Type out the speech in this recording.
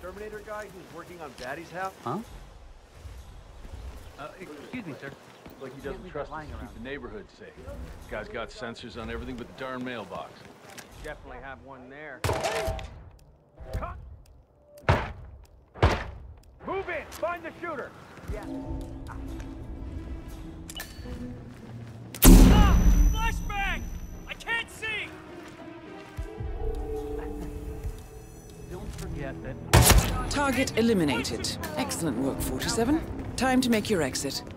Terminator guy who's working on Daddy's house? Huh? Excuse me, sir. Like he doesn't trust us to keep the neighborhood safe. Guy's got sensors on everything but the darn mailbox. Definitely have one there. Move in! Find the shooter! Yeah. Ah! Flashbang! I can't see! Don't forget that... Target eliminated. Excellent work, 47. Time to make your exit.